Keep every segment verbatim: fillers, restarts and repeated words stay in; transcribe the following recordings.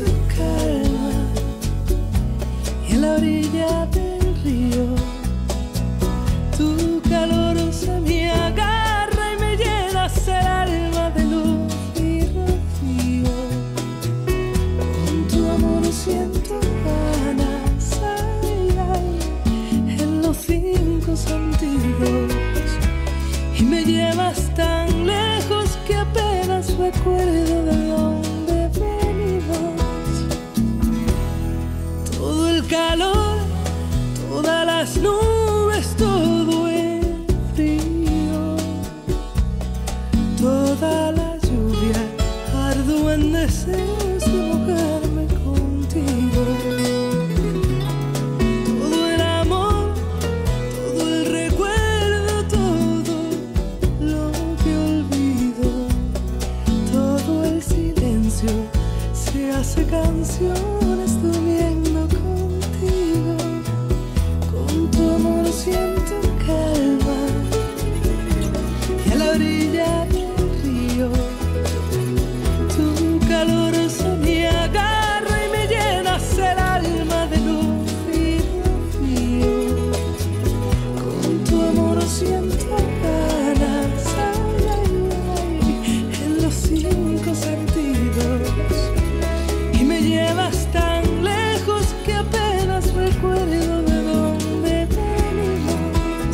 siento calma y en la orilla del río tu calor se me agarra y me llenas el alma de luz y rocío. Con tu amor siento ganas, ay, ay, en los cinco sentidos, y me llevas tan lejos que apenas recuerdo de dónde venimos. Todo el calor, todas las nubes, todo el frío, toda la lluvia, ardo en deseos de mojarme contigo. Todo el amor, todo el recuerdo, todo lo que olvido, todo el silencio se hace canciones durmiendo contigo. Con tu amor siento calma y a la orilla del río tu calor se me agarra y me llenas el alma de luz y rocío. Con tu amor siento ganas, ay, ay, ay, en los cinco sentidos, y me llevas tan lejos que apenas recuerdo de dónde venimos.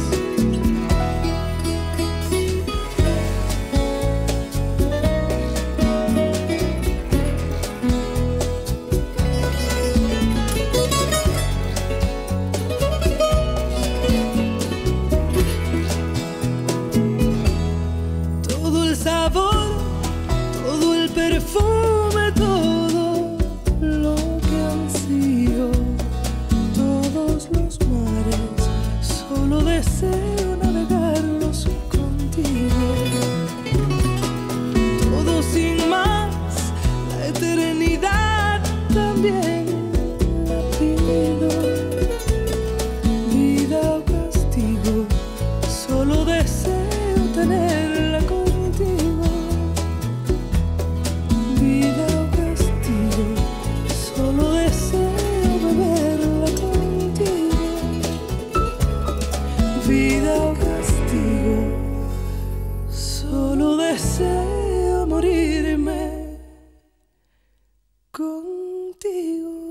Todo el sabor, todo el perfume, todo lo que ansío, todos los mares, solo deseo navegarlos contigo. Todo sin más, la eternidad también la pido. Vida o castigo, solo deseo tenerla contigo. Vida o castigo, solo deseo beberla contigo. Vida o castigo, solo deseo morirme contigo.